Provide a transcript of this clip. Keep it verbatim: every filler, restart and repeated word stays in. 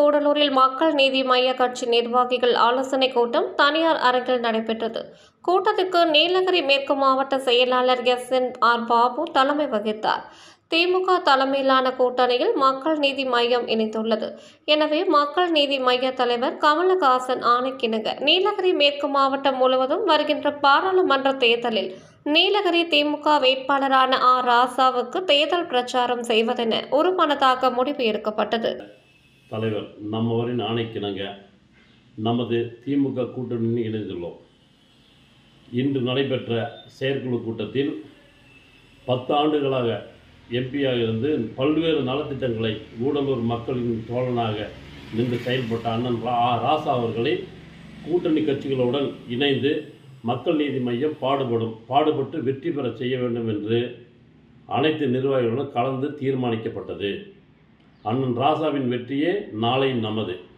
கூடலூரில் மக்கள் நீதி மய்ய கட்சி நிர்வாகிகள் ஆலோசனைக் கூட்டம் தனியார் அரங்கில் நடைபெற்றது. கூட்டத்திற்கு நீலகிரி மேற்கு மாவட்ட செயலாளர் எஸ் என் ஆர் பாபு தலைமை வகித்தார். திமுக தலைமையிலான கூட்டணியில் மக்கள் நீதி மய்யம் இணைந்துள்ளது. எனவே மக்கள் நீதி மய்ய தலைவர் கமலஹாசன் ஆணைக்கிணங்க நீலகிரி மேற்கு மாவட்டம் முழுவதும் வருகின்ற பாராளுமன்ற தேர்தலில் நீலகிரி திமுக வேட்பாளரான ஆர் ராசாவுக்கு தேர்தல் பிரச்சாரம் செய்வதென ஒருமனதாக முடிவு எடுக்கப்பட்டது. தலைவர் நம்மவரின் ஆணைக்கிணங்க நமது திமுக கூட்டணியில் இணைந்துள்ளோம். இன்று நடைபெற்ற செயற்குழு கூட்டத்தில் பத்து ஆண்டுகளாக எம்பியாக இருந்து பல்வேறு நலத்திட்டங்களை கூடலூர் மக்களின் தோழனாக நின்று செயல்பட்ட அண்ணன் ராசா அவர்களை கூட்டணி கட்சிகளுடன் இணைந்து மக்கள் நீதி மய்யம் பாடுபடும் பாடுபட்டு வெற்றி பெற செய்ய வேண்டும் என்று அனைத்து நிர்வாகிகளுடன் கலந்து தீர்மானிக்கப்பட்டது. அண்ணன் ராசாவின் வெற்றியே நாளை நமது.